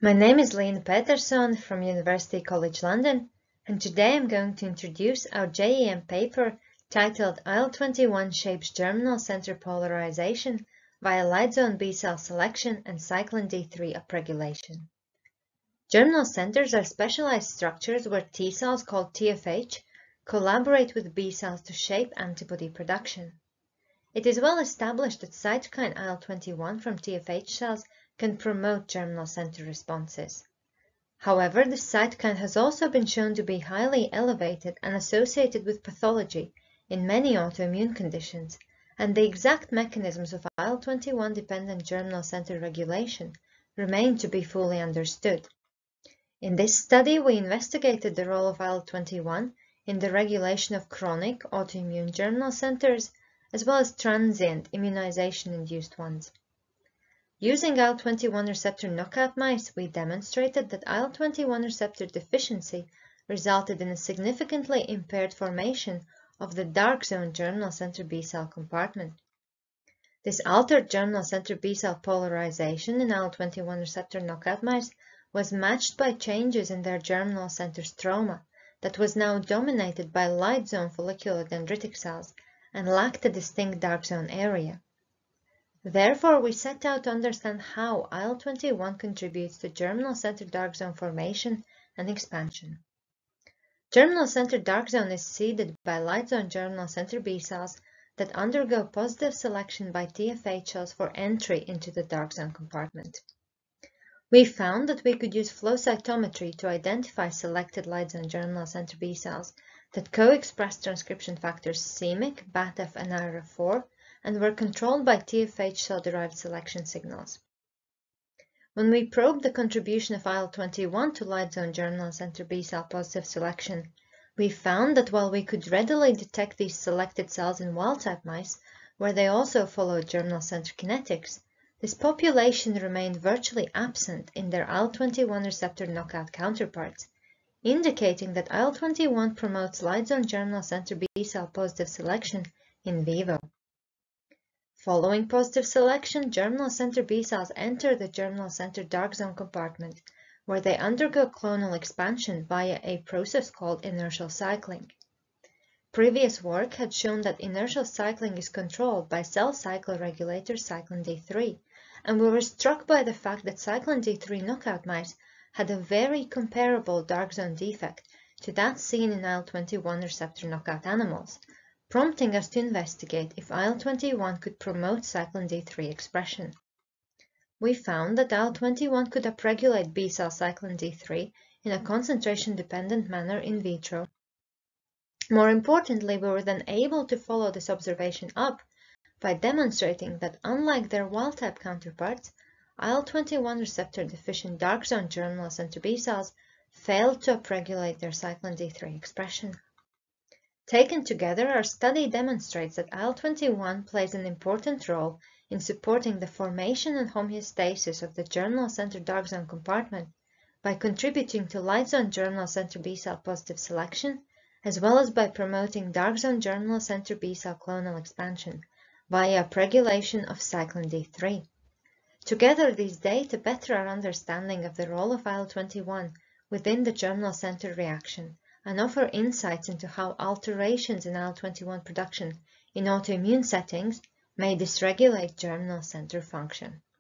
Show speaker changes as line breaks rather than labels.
My name is Lina Petersone from University College London, and today I'm going to introduce our JEM paper titled IL-21 Shapes Germinal Center Polarization via Light Zone B-cell Selection and Cyclin D3 Upregulation. Germinal centers are specialized structures where T cells called TFH collaborate with B cells to shape antibody production. It is well established that cytokine IL-21 from TFH cells can promote germinal center responses. However, this cytokine has also been shown to be highly elevated and associated with pathology in many autoimmune conditions, and the exact mechanisms of IL-21 dependent germinal center regulation remain to be fully understood. In this study, we investigated the role of IL-21 in the regulation of chronic autoimmune germinal centers as well as transient immunization-induced ones. Using IL-21 receptor knockout mice, we demonstrated that IL-21 receptor deficiency resulted in a significantly impaired formation of the dark zone germinal center B-cell compartment. This altered germinal center B-cell polarization in IL-21 receptor knockout mice was matched by changes in their germinal center stroma that was now dominated by light zone follicular dendritic cells and lacked a distinct dark zone area. Therefore, we set out to understand how IL-21 contributes to germinal center dark zone formation and expansion. Germinal center dark zone is seeded by light zone germinal center B cells that undergo positive selection by TFH cells for entry into the dark zone compartment. We found that we could use flow cytometry to identify selected light zone germinal center B cells that co-express transcription factors c-MYC, BATF, and IRF4, and were controlled by TFH cell-derived selection signals. When we probed the contribution of IL-21 to light zone germinal center B-cell positive selection, we found that while we could readily detect these selected cells in wild-type mice, where they also followed germinal center kinetics, this population remained virtually absent in their IL-21 receptor knockout counterparts, indicating that IL-21 promotes light zone germinal center B-cell positive selection in vivo. Following positive selection, germinal center B cells enter the germinal center dark zone compartment, where they undergo clonal expansion via a process called inertial cycling. Previous work had shown that inertial cycling is controlled by cell cycle regulator cyclin D3, and we were struck by the fact that cyclin D3 knockout mice had a very comparable dark zone defect to that seen in IL-21 receptor knockout animals, prompting us to investigate if IL-21 could promote cyclin D3 expression. We found that IL-21 could upregulate B-cell cyclin D3 in a concentration-dependent manner in vitro. More importantly, we were then able to follow this observation up by demonstrating that unlike their wild-type counterparts, IL-21 receptor-deficient dark zone germinal center B cells failed to upregulate their cyclin D3 expression. Taken together, our study demonstrates that IL-21 plays an important role in supporting the formation and homeostasis of the germinal center dark zone compartment by contributing to light zone germinal center B-cell positive selection, as well as by promoting dark zone germinal center B-cell clonal expansion via upregulation of cyclin D3. Together, these data better our understanding of the role of IL-21 within the germinal center reaction and offer insights into how alterations in IL-21 production in autoimmune settings may dysregulate germinal center function.